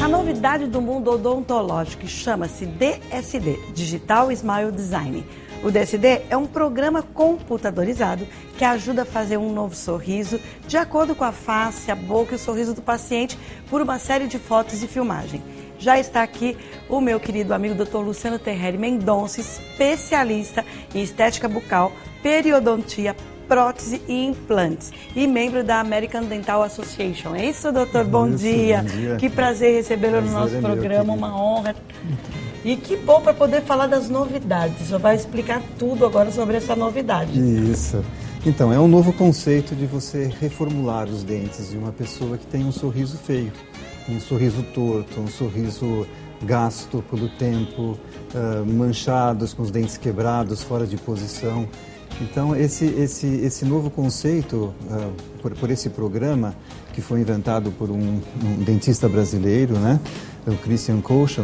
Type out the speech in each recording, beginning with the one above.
A novidade do mundo odontológico chama-se DSD, Digital Smile Design. O DSD é um programa computadorizado que ajuda a fazer um novo sorriso de acordo com a face, a boca e o sorriso do paciente por uma série de fotos e filmagem. Já está aqui o meu querido amigo Dr. Luciano Terreri Mendonça, especialista em estética bucal, periodontia, prótese e implantes e membro da American Dental Association. É isso, doutor? Bom dia. Bom dia. Que prazer recebê-lo no nosso programa, uma honra. E que bom para poder falar das novidades. Você vai explicar tudo agora sobre essa novidade. Isso. Então, é um novo conceito de você reformular os dentes de uma pessoa que tem um sorriso feio, um sorriso torto, um sorriso gasto pelo tempo, manchados, com os dentes quebrados, fora de posição. Então, esse novo conceito, por esse programa, que foi inventado por um dentista brasileiro, né, o Christian Kochen,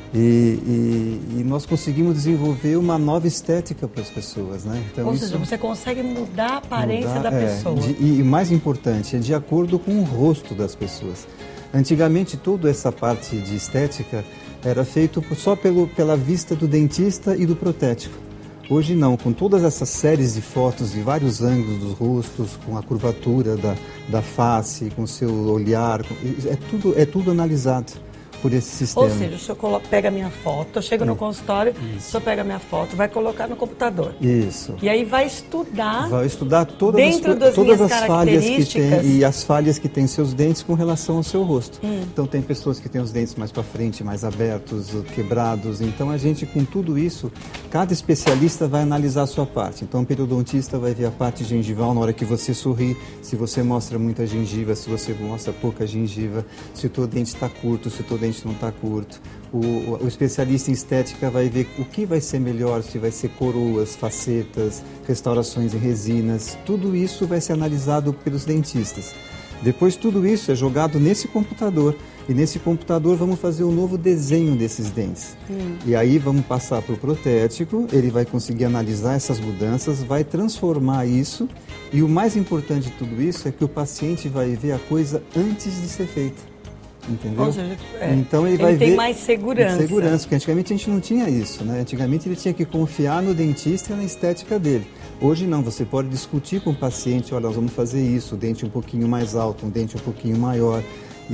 e nós conseguimos desenvolver uma nova estética para as pessoas, né? Então, ou seja, você consegue mudar a aparência da pessoa. E mais importante, é de acordo com o rosto das pessoas. Antigamente, toda essa parte de estética era feito só pela vista do dentista e do protético. Hoje não, com todas essas séries de fotos de vários ângulos dos rostos, com a curvatura da face, com o seu olhar, é tudo analisado por esse sistema. Ou seja, o senhor pega a minha foto, eu chego no consultório, o senhor pega a minha foto, vai colocar no computador. Isso. E aí vai estudar todas as falhas que tem e as falhas que tem seus dentes com relação ao seu rosto. Então tem pessoas que têm os dentes mais para frente, mais abertos, quebrados. Então a gente, com tudo isso, cada especialista vai analisar a sua parte. Então o periodontista vai ver a parte gengival na hora que você sorri, se você mostra muita gengiva, se você mostra pouca gengiva, se o teu dente está curto, se o teu dente não está curto. O especialista em estética vai ver o que vai ser melhor, se vai ser coroas, facetas, restaurações em resinas. Tudo isso vai ser analisado pelos dentistas. Depois tudo isso é jogado nesse computador. E nesse computador vamos fazer um novo desenho desses dentes. E aí vamos passar para o protético, ele vai conseguir analisar essas mudanças, vai transformar isso. E o mais importante de tudo isso é que o paciente vai ver a coisa antes de ser feita. Entendeu? Ou seja, então ele vai tem ver mais segurança. Porque antigamente a gente não tinha isso, né? Antigamente ele tinha que confiar no dentista e na estética dele. Hoje não, você pode discutir com o paciente, olha, nós vamos fazer isso, o dente um pouquinho mais alto, um dente um pouquinho maior.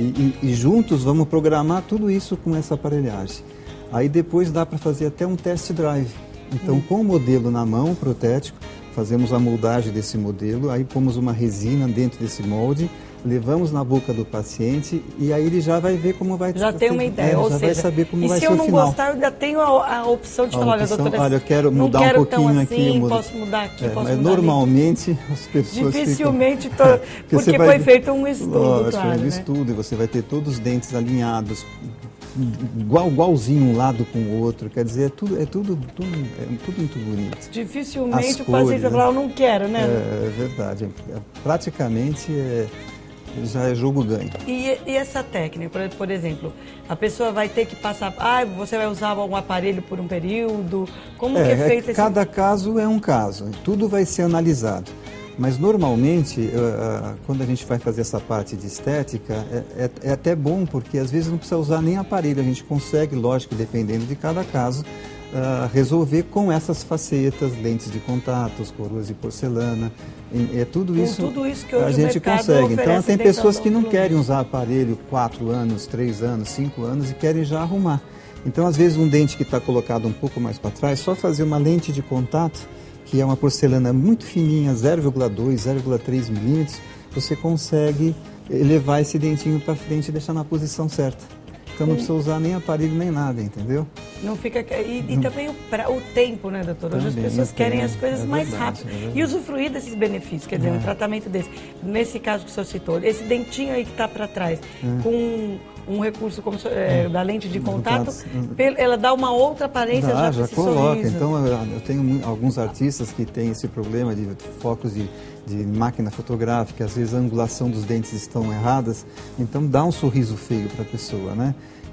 E juntos vamos programar tudo isso com essa aparelhagem. Aí depois dá para fazer até um test drive. Então com o modelo na mão, protético, fazemos a moldagem desse modelo, aí pomos uma resina dentro desse molde, levamos na boca do paciente e aí ele já vai ver como vai... Já tem uma ideia, ou já seja, vai saber como vai ser o final. E se eu não gostar, eu ainda tenho a opção de falar, olha, doutora, olha, eu quero mudar um pouquinho aqui. Posso mudar aqui, posso mas mudar normalmente ali. As pessoas dificilmente, porque foi feito um estudo, lógico, claro, um estudo, e você vai ter todos os dentes alinhados, igualzinho um lado com o outro, quer dizer, é tudo muito bonito. Dificilmente o paciente vai falar, eu não quero, né? É verdade, praticamente já é jogo ganho. E essa técnica, por exemplo, a pessoa vai ter que passar, você vai usar algum aparelho por um período, como que é feito cada caso é um caso, tudo vai ser analisado. Mas normalmente, quando a gente vai fazer essa parte de estética, é até bom, porque às vezes não precisa usar nem aparelho, a gente consegue, lógico, dependendo de cada caso, resolver com essas facetas, lentes de contato, coroas de porcelana, tudo isso que hoje a gente consegue. Então tem pessoas que não querem usar aparelho 4 anos, 3 anos, 5 anos e querem já arrumar. Então às vezes um dente que está colocado um pouco mais para trás, só fazer uma lente de contato, que é uma porcelana muito fininha, 0,2, 0,3 milímetros, você consegue levar esse dentinho para frente e deixar na posição certa. Então não precisa usar nem aparelho nem nada, entendeu? Não fica... E também o tempo, né, doutor? Hoje as pessoas querem as coisas mais rápido. E usufruir desses benefícios, quer dizer, um tratamento desse. Nesse caso que o senhor citou, esse dentinho aí que está para trás, com um recurso como da lente de contato, ela dá uma outra aparência já para esse coloca. Sorriso. Então eu tenho alguns artistas que têm esse problema de focos de máquina fotográfica, às vezes a angulação dos dentes estão erradas, então dá um sorriso feio para a pessoa, né?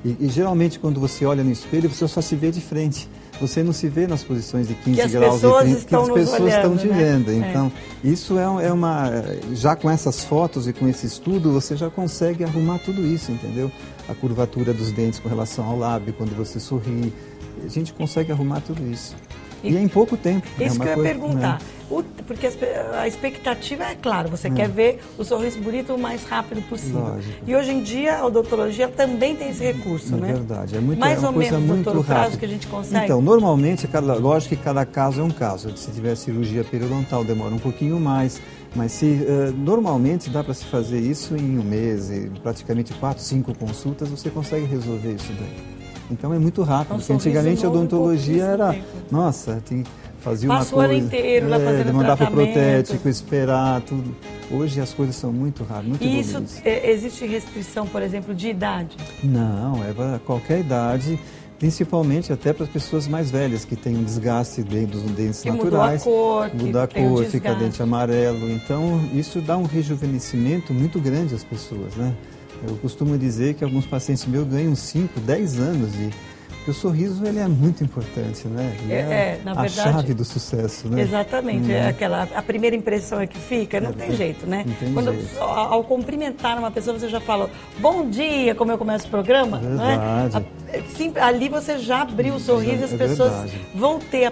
E geralmente quando você olha no espelho, você só se vê de frente. Você não se vê nas posições de 15 graus e 30, que as pessoas estão te vendo. Então, isso é uma... Já com essas fotos e com esse estudo, você já consegue arrumar tudo isso, entendeu? A curvatura dos dentes com relação ao lábio, quando você sorri. A gente consegue arrumar tudo isso. E é em pouco tempo. Isso que eu ia perguntar. Porque a expectativa é, claro, você quer ver o sorriso bonito o mais rápido possível. Lógico. E hoje em dia a odontologia também tem esse recurso, né? É verdade. É muito, mais ou coisa menos, muito doutor, o prazo rápido que a gente consegue? Então, normalmente, lógico que cada caso é um caso. Se tiver cirurgia periodontal, demora um pouquinho mais. Mas normalmente dá para se fazer isso em um mês, e praticamente 4, 5 consultas, você consegue resolver isso daí. Então é muito rápido, porque antigamente a odontologia era, nossa, fazia uma coisa, o ano inteiro lá fazendo mandar para o protético, esperar, tudo. Hoje as coisas são muito rápidas, muito evoluídas. E isso, existe restrição, por exemplo, de idade? Não, é para qualquer idade, principalmente até para as pessoas mais velhas, que têm um desgaste dos dentes naturais. Muda a cor, fica dente amarelo. Então, isso dá um rejuvenescimento muito grande às pessoas, né? Eu costumo dizer que alguns pacientes meus ganham 5, 10 anos porque o sorriso ele é muito importante, né? Na verdade, a chave do sucesso, né? Exatamente, a primeira impressão é que fica, não tem jeito, né? Não tem jeito. Ao cumprimentar uma pessoa, você já fala, bom dia, como eu começo o programa, verdade. Né? Ali você já abriu o sorriso e as pessoas vão ter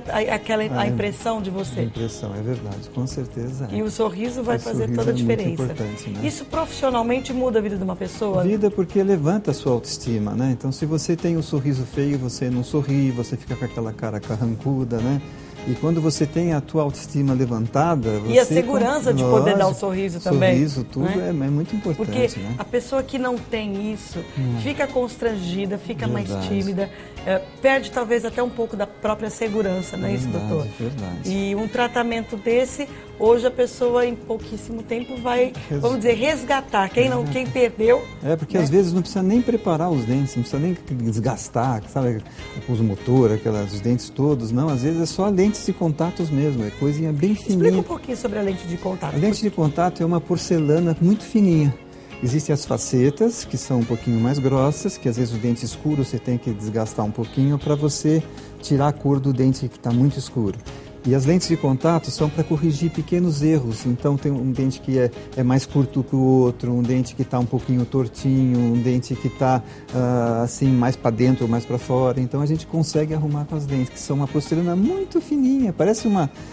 a impressão de você. A impressão, é verdade, com certeza. E o sorriso vai fazer toda a diferença. Muito importante, né? Isso profissionalmente muda a vida de uma pessoa? Vida porque levanta a sua autoestima, né? Então, se você tem um sorriso feio, você não sorri, você fica com aquela cara carrancuda, né? E quando você tem a tua autoestima levantada... E a segurança de poder dar o sorriso também. Sorriso, tudo é muito importante. Porque né? a pessoa que não tem isso fica constrangida, fica mais tímida, perde talvez até um pouco da própria segurança, não é isso, doutor? Verdade. E um tratamento desse, hoje a pessoa em pouquíssimo tempo vai, vamos dizer, resgatar. Quem perdeu... porque às vezes não precisa nem preparar os dentes, não precisa nem desgastar, sabe? Com os motores, os dentes todos, não. Às vezes é só lentes de contatos mesmo, é coisinha bem fininha. Explica um pouquinho sobre a lente de contato. A lente de contato é uma porcelana muito fininha. Existem as facetas, que são um pouquinho mais grossas, que às vezes o dente escuro você tem que desgastar um pouquinho para você tirar a cor do dente que está muito escuro. E as lentes de contato são para corrigir pequenos erros. Então tem um dente que é mais curto que o outro, um dente que está um pouquinho tortinho, um dente que está assim mais para dentro ou mais para fora. Então a gente consegue arrumar com as lentes, que são uma porcelana muito fininha, parece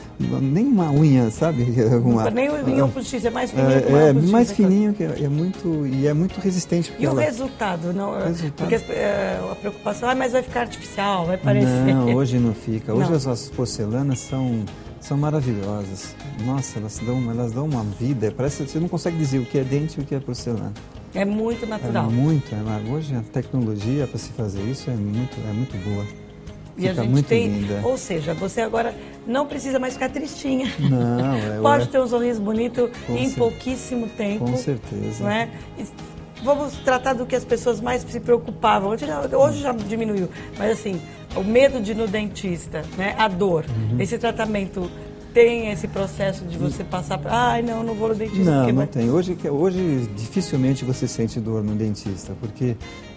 nem uma unha, sabe? Nem unha postiça, é mais fininho que uma unha postiça. Mais fininho, que é muito resistente. E o resultado? Não, porque a preocupação, mas vai ficar artificial, vai parecer... Não, hoje não fica. Hoje as porcelanas são maravilhosas. Nossa, elas dão uma vida. Parece que você não consegue dizer o que é dente e o que é porcelana. É muito natural. Hoje a tecnologia para se fazer isso é muito boa. E a gente linda. Ou seja, você agora não precisa mais ficar tristinha. Não, pode ter um sorriso bonito em pouquíssimo tempo. Com certeza. Não é? Vamos tratar do que as pessoas mais se preocupavam. Hoje já diminuiu, mas assim, o medo de ir no dentista, né? A dor, esse tratamento tem esse processo de você passar para... não vou no dentista. Não tem. Hoje dificilmente você sente dor no dentista, porque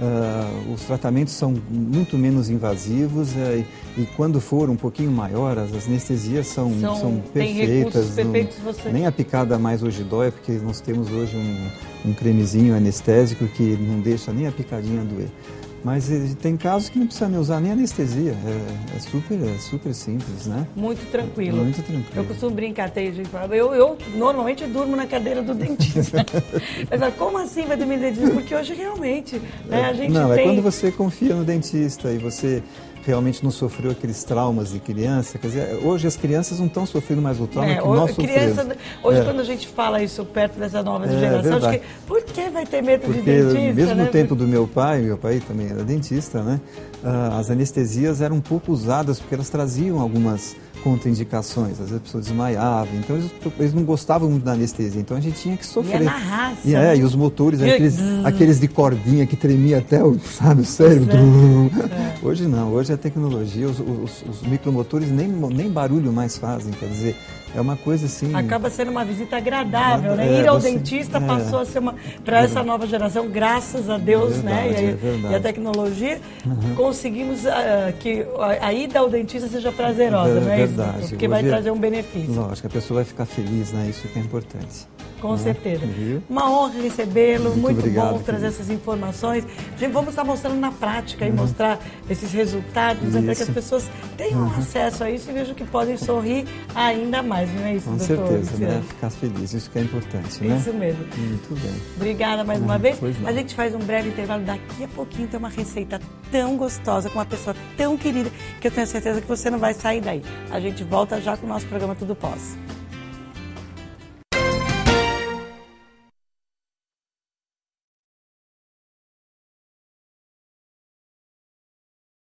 os tratamentos são muito menos invasivos e quando for um pouquinho maior, as anestesias são perfeitas. Perfeitos nem a picada mais hoje dói, porque nós temos hoje um cremezinho anestésico que não deixa nem a picadinha doer. Mas tem casos que não precisa nem usar nem anestesia, é super simples, né? Muito tranquilo. Muito tranquilo. Eu costumo brincar, tem gente que fala, eu normalmente durmo na cadeira do dentista. Mas como assim vai dormir no dentista? Porque hoje realmente, né, a gente é quando você confia no dentista e você realmente não sofreu aqueles traumas de criança. Quer dizer, hoje as crianças não estão sofrendo mais o trauma que nós sofremos. Hoje, quando a gente fala isso perto dessa nova geração, acho que por que vai ter medo de dentista? Mesmo no tempo do meu pai também era dentista, né? As anestesias eram um pouco usadas porque elas traziam algumas contraindicações, às vezes a pessoa desmaiava, então eles não gostavam muito da anestesia, então a gente tinha que sofrer. E na raça. E os motores, aqueles de cordinha que tremia até o cérebro. Hoje não, hoje a tecnologia, os micromotores nem barulho mais fazem, quer dizer, é uma coisa assim... Acaba sendo uma visita agradável, né? Ir ao dentista passou a ser para essa nova geração, graças a Deus, né? E a tecnologia, conseguimos que a ida ao dentista seja prazerosa, não é isso? Porque vai trazer um benefício. Lógico, a pessoa vai ficar feliz, né? Isso que é importante. Com certeza. Uma honra recebê-lo, muito obrigado, bom trazer essas informações. Gente, vamos estar mostrando na prática e mostrar esses resultados, né, para que as pessoas tenham acesso a isso e vejam que podem sorrir ainda mais, não é isso, Com doutor? certeza, né? Ficar feliz, isso que é importante, né? Isso mesmo. Muito bem. Obrigada mais uma vez. A gente faz um breve intervalo, daqui a pouquinho tem uma receita tão gostosa, com uma pessoa tão querida, que eu tenho certeza que você não vai sair daí. A gente volta já com o nosso programa Tudo Pós.